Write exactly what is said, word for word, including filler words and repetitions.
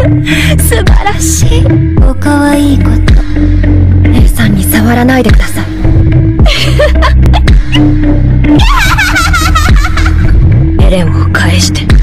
素晴らしい。おかわいいこと、姉さんに触らないでください。エレンを返して。